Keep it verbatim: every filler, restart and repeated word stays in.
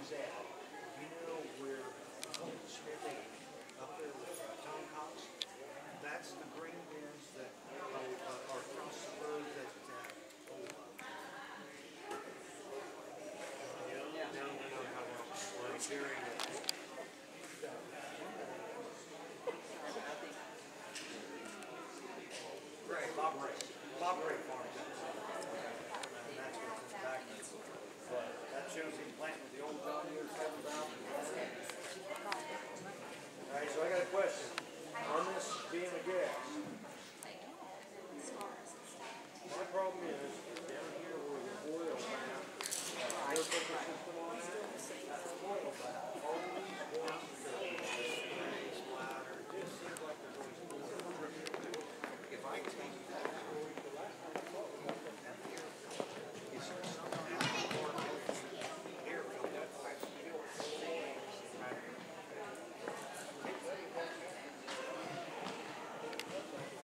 was at, you know where Colton Smith up there with uh, Tom Cox? That's the grain bins that uh, uh, are across the road that, uh, oh, uh, Yeah, no, no, no, how about like during the Ray, Bob Ray. Bob Ray.